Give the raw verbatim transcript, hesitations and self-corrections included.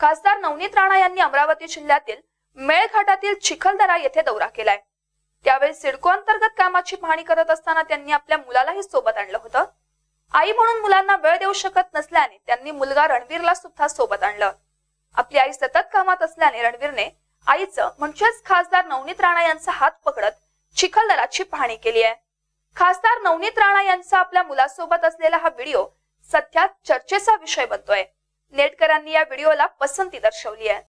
खासदार नवनीत राणा यांनी अमरावती जिल्ह्यातील मेळघाटातील चिखलदरा येथे दौरा केलाय। त्यावेळी सिडको अंतर्गत कामाची पाहणी करत असताना त्यांनी आपल्या मुलालाही सोबत आणलं होतं। आई म्हणून मुलांना वेळ देऊ शकत नसल्याने त्यांनी मुलगा रणवीरला सुद्धा सोबत आणलं। आपली आई सतत कामात असल्याने रणवीरने आईचं म्हणजेच खासदार नवनीत राणा यांचा हात पकडत चिखलदराची पाहणी केली आहे। खासदार नवनीत राणा यांचा आपल्या मुलासोबत असलेला हा व्हिडिओ सध्या चर्चेचा विषय बनतोय। नेटकरांनी या व्हिडिओला पसंती दर्शवली आहे।